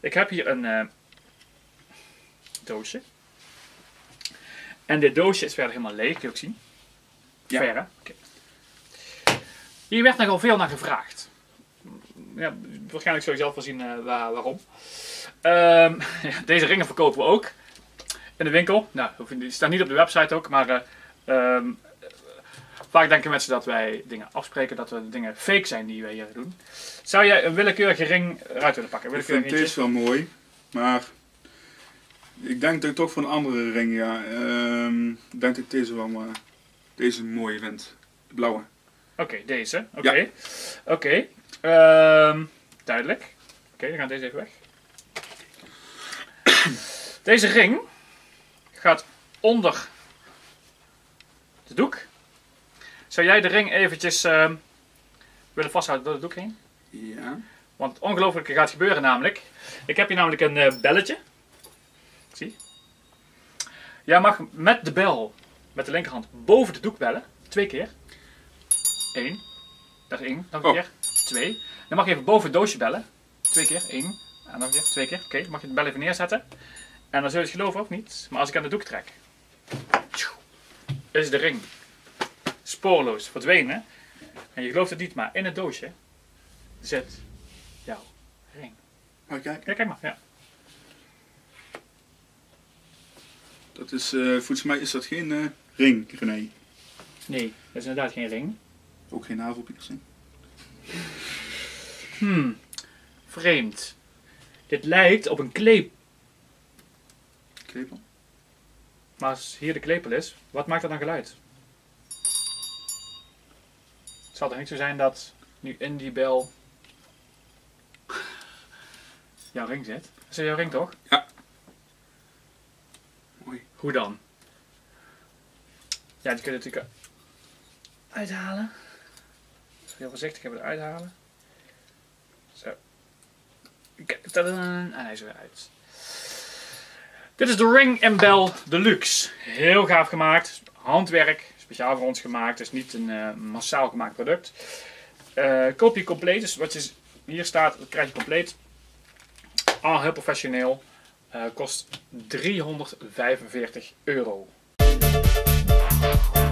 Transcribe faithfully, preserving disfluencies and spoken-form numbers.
Ik heb hier een uh, doosje. En dit doosje is verder helemaal leeg, kun je ook zien. Ja. Ver, hè? Okay. Hier werd nogal veel naar gevraagd. Ja, waarschijnlijk zul je zelf wel zien uh, waar, waarom. Um, ja, deze ringen verkopen we ook. In de winkel. Nou, die staan niet op de website ook, maar uh, um, vaak denken mensen dat wij dingen afspreken, dat we dingen fake zijn die wij hier doen. Zou jij een willekeurige ring eruit willen pakken? Ik vind deze wel mooi, maar ik denk dat ik toch voor een andere ring, ja. Um, ik denk dat ik deze wel maar deze mooi vind. De blauwe. Oké, okay, deze. Oké. Okay. Ja. Oké. Okay. Um, duidelijk. Oké, okay, dan gaat deze even weg. Deze ring gaat onder de doek. Zou jij de ring eventjes uh, willen vasthouden door de doek heen? Ja. Want het ongelooflijke gaat gebeuren namelijk. Ik heb hier namelijk een uh, belletje. Zie. Jij mag met de bel, met de linkerhand, boven de doek bellen. Twee keer. Eén. Dat is één. Nog een oh. keer. Twee. Dan mag je even boven het doosje bellen. Twee keer. Eén. En nog een keer. Twee keer. Oké. Okay. Dan mag je de bel even neerzetten. En dan zul je het geloven of niet. Maar als ik aan de doek trek, is de ring spoorloos verdwenen. En je gelooft het niet, maar in het doosje zit jouw ring. Mag ik kijken? Ja, kijk maar. Ja. Dat is, uh, volgens mij is dat geen uh, ring, René. Nee, dat is inderdaad geen ring. Ook geen navelpiercing. Hmm, vreemd. Dit lijkt op een kleep. Klepel? Maar als hier de klepel is, wat maakt dat dan geluid? Het zal toch niet zo zijn dat nu in die bel jouw ring zit? Dat is jouw ring toch? Ja. Mooi. Hoe dan? Ja, die kun je natuurlijk uithalen. Heel voorzichtig even eruit halen. Zo. En hij is weer uit. Dit is de Ring and Bell Deluxe. Heel gaaf gemaakt. Handwerk. Speciaal voor ons gemaakt. Het is niet een uh, massaal gemaakt product. Uh, koop je compleet. Dus wat je hier staat, dat krijg je compleet. Al heel professioneel. Uh, kost driehonderdvijfenveertig euro.